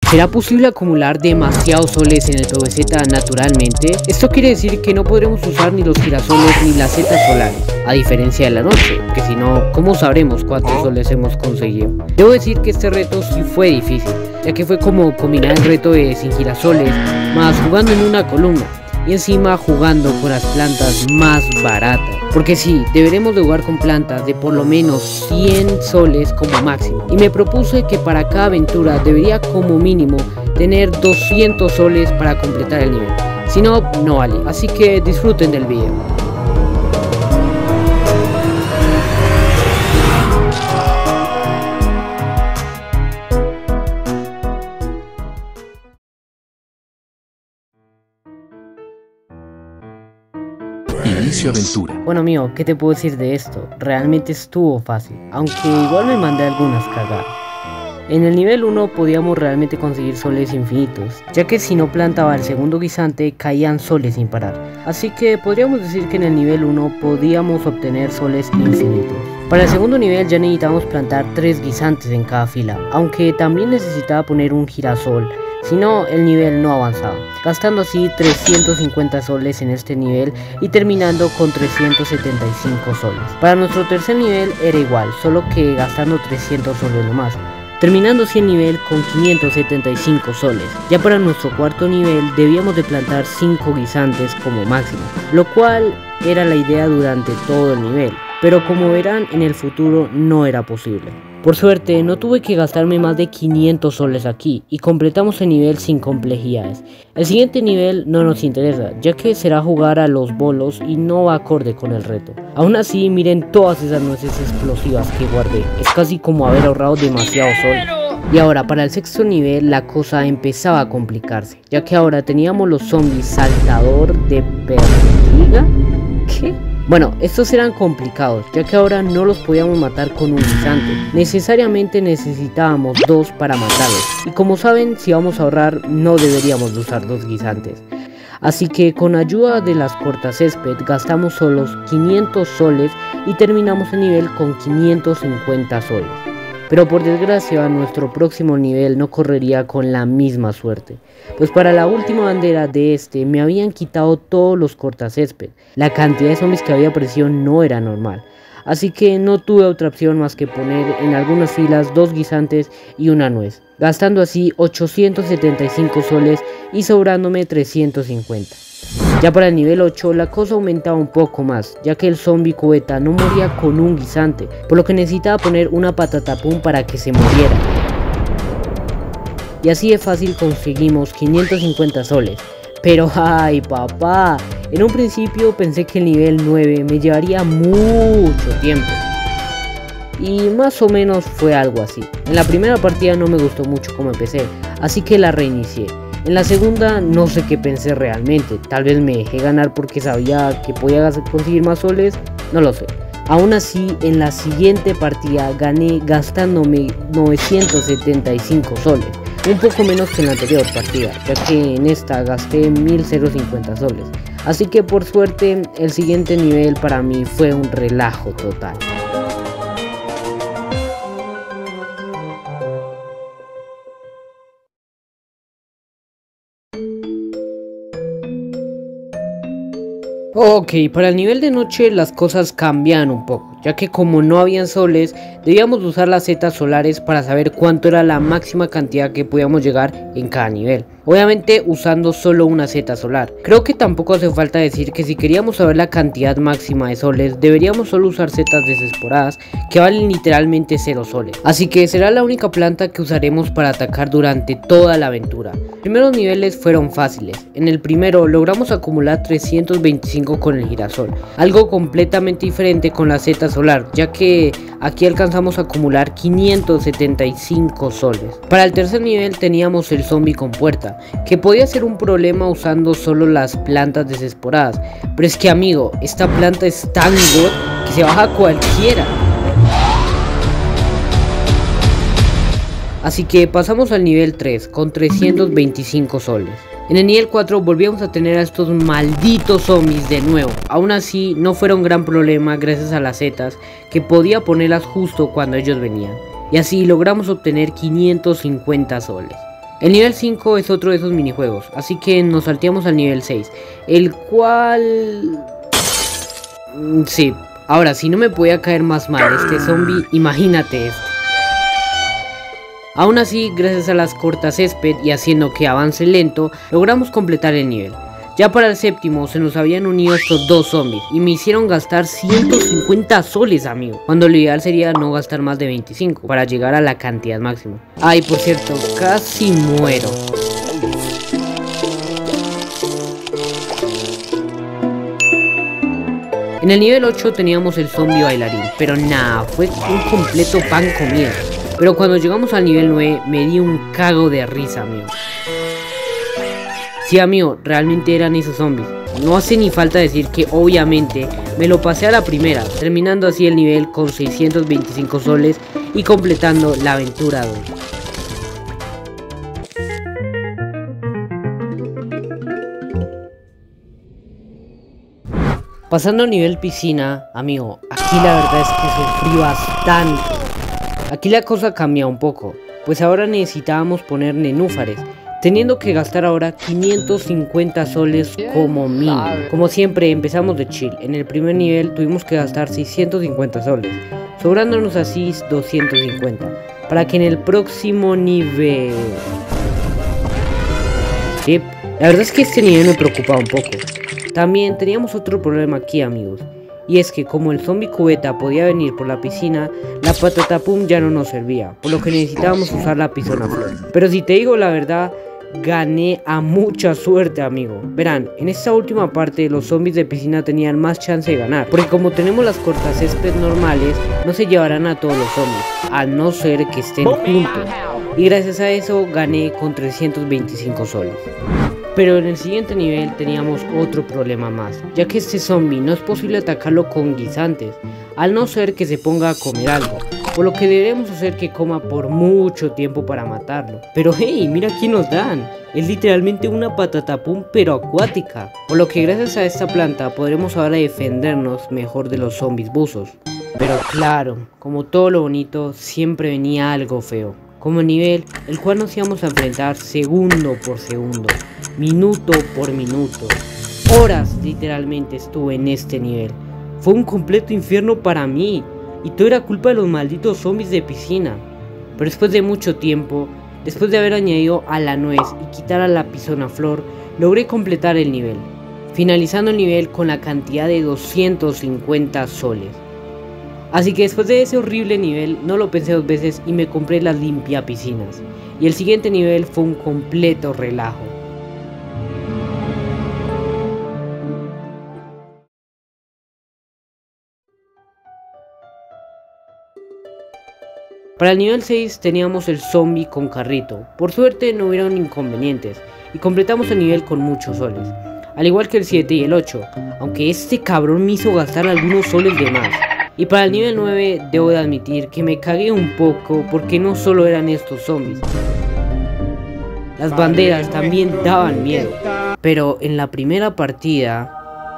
¿Será posible acumular demasiados soles en el PvZ naturalmente? Esto quiere decir que no podremos usar ni los girasoles ni las setas solares, a diferencia de la noche, que si no, ¿cómo sabremos cuántos soles hemos conseguido? Debo decir que este reto sí fue difícil, ya que fue como combinar el reto de sin girasoles, más jugando en una columna, y encima jugando con las plantas más baratas. Porque sí, deberemos de jugar con plantas de por lo menos 100 soles como máximo. Y me propuse que para cada aventura debería como mínimo tener 200 soles para completar el nivel. Si no, no vale. Así que disfruten del video. Inicio aventura. Bueno amigo, ¿qué te puedo decir de esto? Realmente estuvo fácil, aunque igual me mandé algunas cagadas. En el nivel 1 podíamos realmente conseguir soles infinitos, ya que si no plantaba el segundo guisante caían soles sin parar. Así que podríamos decir que en el nivel 1 podíamos obtener soles infinitos. Para el segundo nivel ya necesitábamos plantar 3 guisantes en cada fila, aunque también necesitaba poner un girasol. Si no, el nivel no avanzaba, gastando así 350 soles en este nivel y terminando con 375 soles. Para nuestro tercer nivel era igual, solo que gastando 300 soles nomás, terminando así el nivel con 575 soles. Ya para nuestro cuarto nivel debíamos de plantar 5 guisantes como máximo, lo cual era la idea durante todo el nivel, pero como verán en el futuro no era posible. Por suerte no tuve que gastarme más de 500 soles aquí y completamos el nivel sin complejidades. El siguiente nivel no nos interesa, ya que será jugar a los bolos y no va acorde con el reto. Aún así miren todas esas nueces explosivas que guardé, es casi como haber ahorrado demasiado sol. Y ahora para el sexto nivel la cosa empezaba a complicarse, ya que ahora teníamos los zombies saltador de perdiga. ¿Qué? Bueno, estos eran complicados, ya que ahora no los podíamos matar con un guisante, necesariamente necesitábamos 2 para matarlos, y como saben, si vamos a ahorrar no deberíamos de usar 2 guisantes. Así que con ayuda de las cortacésped gastamos solo 500 soles y terminamos el nivel con 550 soles. Pero por desgracia nuestro próximo nivel no correría con la misma suerte, pues para la última bandera de este me habían quitado todos los cortacésped. La cantidad de zombies que había aparecido no era normal, así que no tuve otra opción más que poner en algunas filas 2 guisantes y una nuez, gastando así 875 soles y sobrándome 350. Ya para el nivel 8 la cosa aumentaba un poco más, ya que el zombie cubeta no moría con un guisante, por lo que necesitaba poner una patatapum para que se muriera. Y así de fácil conseguimos 550 soles. Pero ay papá, en un principio pensé que el nivel 9 me llevaría mucho tiempo. Y más o menos fue algo así. En la primera partida no me gustó mucho como empecé, así que la reinicié. En la segunda no sé qué pensé realmente, tal vez me dejé ganar porque sabía que podía conseguir más soles, no lo sé. Aún así, en la siguiente partida gané gastándome 975 soles, un poco menos que en la anterior partida, ya que en esta gasté 1050 soles. Así que por suerte, el siguiente nivel para mí fue un relajo total. Ok, para el nivel de noche las cosas cambian un poco, ya que como no habían soles, debíamos usar las setas solares para saber cuánto era la máxima cantidad que podíamos llegar en cada nivel. Obviamente usando solo una seta solar. Creo que tampoco hace falta decir que si queríamos saber la cantidad máxima de soles, deberíamos solo usar setas desesporadas que valen literalmente 0 soles. Así que será la única planta que usaremos para atacar durante toda la aventura. Los primeros niveles fueron fáciles. En el primero logramos acumular 325 con el girasol, algo completamente diferente con la seta solar, ya que aquí alcanzamos a acumular 575 soles. Para el tercer nivel teníamos el zombie con puerta, que podía ser un problema usando solo las plantas desesporadas, pero es que amigo, esta planta es tan god que se baja cualquiera. Así que pasamos al nivel 3 con 325 soles. En el nivel 4 volvíamos a tener a estos malditos zombies de nuevo. Aún así no fuera un gran problema gracias a las setas, que podía ponerlas justo cuando ellos venían. Y así logramos obtener 550 soles. El nivel 5 es otro de esos minijuegos, así que nos salteamos al nivel 6, el cual... sí, ahora si no me podía caer más mal este zombie, imagínate este. Aún así, gracias a las cortas césped y haciendo que avance lento, logramos completar el nivel. Ya para el séptimo se nos habían unido estos dos zombies y me hicieron gastar 150 soles, amigo, cuando lo ideal sería no gastar más de 25 para llegar a la cantidad máxima. Ay, por cierto, casi muero. En el nivel 8 teníamos el zombie bailarín, pero nada, fue un completo pan comido. Pero cuando llegamos al nivel 9 me di un cago de risa, amigo. Sí, amigo, realmente eran esos zombies. No hace ni falta decir que obviamente me lo pasé a la primera, terminando así el nivel con 625 soles y completando la aventura 2. Pasando a nivel piscina, amigo, aquí la verdad es que sufrí bastante. Aquí la cosa cambia un poco, pues ahora necesitábamos poner nenúfares, teniendo que gastar ahora 550 soles como mínimo. Como siempre empezamos de chill, en el primer nivel tuvimos que gastar 650 soles, sobrándonos así 250, para que en el próximo nivel... sí, la verdad es que este nivel me preocupaba un poco. También teníamos otro problema aquí, amigos, y es que como el zombie cubeta podía venir por la piscina, la patatapum ya no nos servía, por lo que necesitábamos usar la pisona flor. Pero si te digo la verdad, gané a mucha suerte, amigo. Verán, en esta última parte los zombies de piscina tenían más chance de ganar, porque como tenemos las cortas césped normales, no se llevarán a todos los zombies, a no ser que estén juntos, y gracias a eso gané con 325 soles. Pero en el siguiente nivel teníamos otro problema más, ya que este zombie no es posible atacarlo con guisantes, al no ser que se ponga a comer algo, por lo que debemos hacer que coma por mucho tiempo para matarlo. Pero hey, mira quién nos dan, es literalmente una patatapum pero acuática, por lo que gracias a esta planta podremos ahora defendernos mejor de los zombies buzos. Pero claro, como todo lo bonito, siempre venía algo feo, como el nivel el cual nos íbamos a enfrentar segundo por segundo, minuto por minuto. Horas literalmente estuve en este nivel. Fue un completo infierno para mí, y todo era culpa de los malditos zombies de piscina. Pero después de mucho tiempo, después de haber añadido a la nuez y quitar a la pisona flor, logré completar el nivel, finalizando el nivel con la cantidad de 250 soles. Así que después de ese horrible nivel no lo pensé dos veces y me compré las limpiapiscinas, y el siguiente nivel fue un completo relajo. Para el nivel 6 teníamos el zombie con carrito, por suerte no hubieron inconvenientes y completamos el nivel con muchos soles, al igual que el 7 y el 8, aunque este cabrón me hizo gastar algunos soles de más. Y para el nivel 9 debo de admitir que me cagué un poco porque no solo eran estos zombies, las banderas también daban miedo. Pero en la primera partida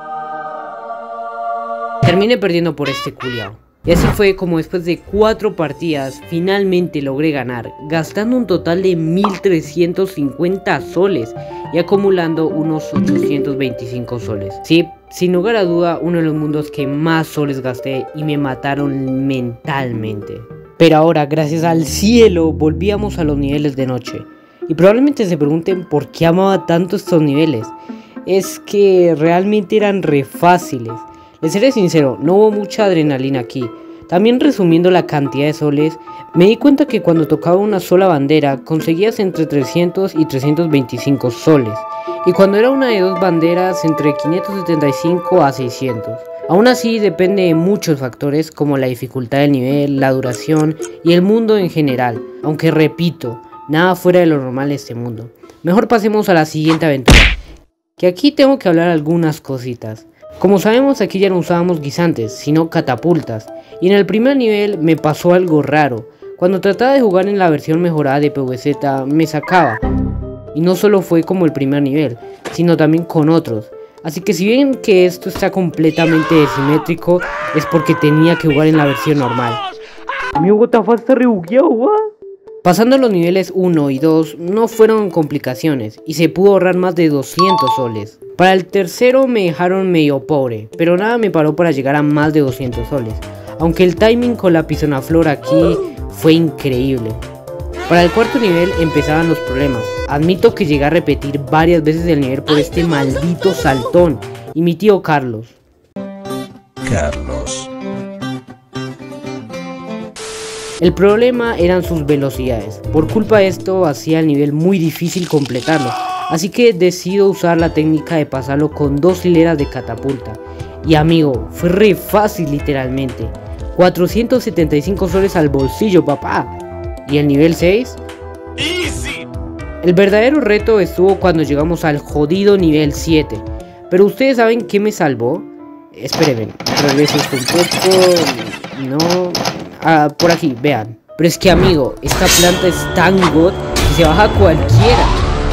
terminé perdiendo por este culiao. Y así fue como después de 4 partidas finalmente logré ganar, gastando un total de 1350 soles y acumulando unos 825 soles. Sí, sin lugar a duda uno de los mundos que más soles gasté y me mataron mentalmente. Pero ahora, gracias al cielo, volvíamos a los niveles de noche. Y probablemente se pregunten por qué amaba tanto estos niveles. Es que realmente eran re fáciles. Les seré sincero, no hubo mucha adrenalina aquí. También resumiendo la cantidad de soles, me di cuenta que cuando tocaba una sola bandera conseguías entre 300 y 325 soles. Y cuando era una de 2 banderas entre 575 a 600. Aún así depende de muchos factores como la dificultad del nivel, la duración y el mundo en general. Aunque repito, nada fuera de lo normal de este mundo. Mejor pasemos a la siguiente aventura, que aquí tengo que hablar algunas cositas. Como sabemos, aquí ya no usábamos guisantes, sino catapultas, y en el primer nivel me pasó algo raro. Cuando trataba de jugar en la versión mejorada de PvZ me sacaba, y no solo fue como el primer nivel, sino también con otros. Así que si bien que esto está completamente desimétrico, es porque tenía que jugar en la versión normal. Mi WTF está re bugueado, ¿what? Pasando los niveles 1 y 2 no fueron complicaciones y se pudo ahorrar más de 200 soles. Para el tercero me dejaron medio pobre, pero nada me paró para llegar a más de 200 soles. Aunque el timing con la pisonaflor aquí fue increíble. Para el cuarto nivel empezaban los problemas. Admito que llegué a repetir varias veces el nivel por este maldito saltón y mi tío Carlos. El problema eran sus velocidades. Por culpa de esto hacía el nivel muy difícil completarlo. Así que decido usar la técnica de pasarlo con 2 hileras de catapulta. Y amigo, fue re fácil literalmente. 475 soles al bolsillo, papá. ¿Y el nivel 6? ¡Easy! El verdadero reto estuvo cuando llegamos al jodido nivel 7. Pero ustedes saben qué me salvó. Esperen, regreso esto un poco. No. Por aquí, vean. Pero es que amigo, esta planta es tan god que se baja cualquiera.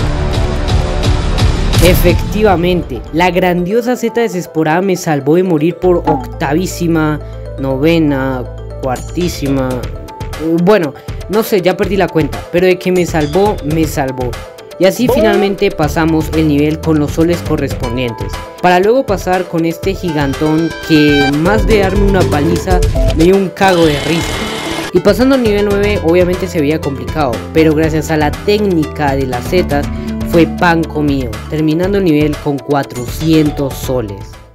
Efectivamente, la grandiosa Z desesporada me salvó de morir por octavísima, novena, cuartísima. Bueno, no sé, ya perdí la cuenta, pero de que me salvó, me salvó. Y así finalmente pasamos el nivel con los soles correspondientes, para luego pasar con este gigantón que más de darme una paliza me dio un cago de risa. Y pasando al nivel 9 obviamente se veía complicado, pero gracias a la técnica de las zetas fue pan comido, terminando el nivel con 400 soles.